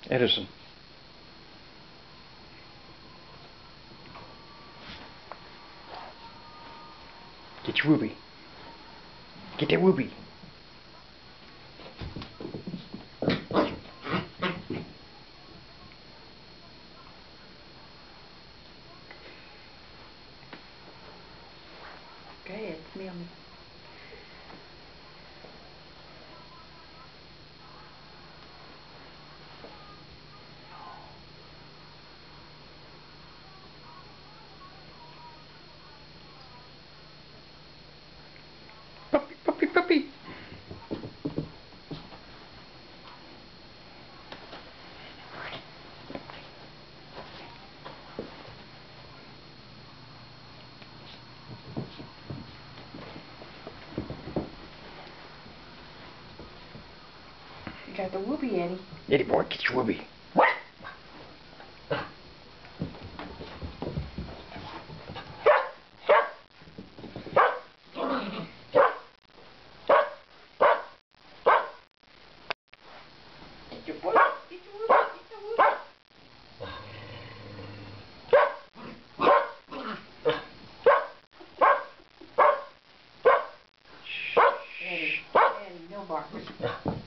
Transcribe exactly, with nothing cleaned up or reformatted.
Edison. Get your ruby. Get that ruby. Go ahead, smell me. Puppy, puppy, puppy. You got the whoopee, Eddie. Eddie boy, get your ruby. What? Get your boy. Get your whoopee. Get your whoopee. Eddie, Eddie, no barking.